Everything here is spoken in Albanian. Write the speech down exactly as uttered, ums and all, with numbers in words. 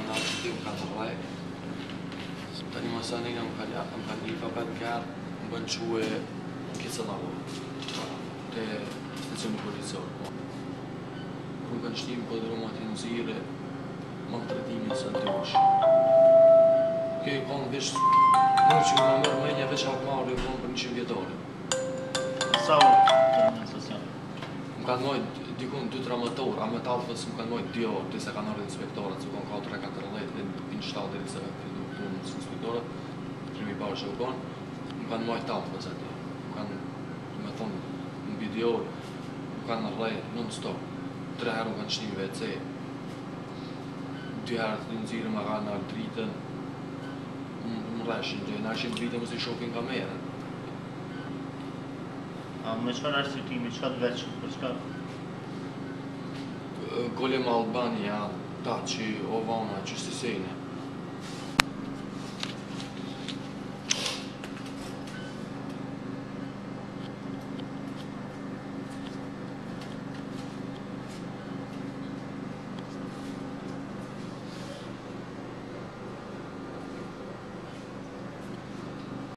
kanal që ti më kanë rrej. Tani më sa një më kanë më kanë një fabet kërë, më bënë quë kisa në vërë. Te stacioni policor. Më kanë shtimë për droma të nëzire, më të retimin së në të ushë. Kjo i konë vesh, nuk që më mërë menja veç hakmarë i konë për një qimë vjetore. Sa orë të në stacion? Më kanë mojt dikun dy tre motor, a me talfës më kanë mojt dy orë, të se kanë orë inspektorat, se konë katër e katër dhjetë, dhe pinë shtatë dhe se kanë fitu të unë së inspektorat, primi parë që u konë, më kanë mojt talfës ati. Më kanë, me thonë, në dy orë, më kanë rrej non-stop. Tre herë më kanë shtimë ve ce. Dy herë të nëzirë më kanë nërë dritën, më reshin, dhe në ashin dritën më si shokin kamerën. A me qëfar arsyetimi, qëka të veçë, për qëka? Golem Albania, Taci, Ovana, që stisene.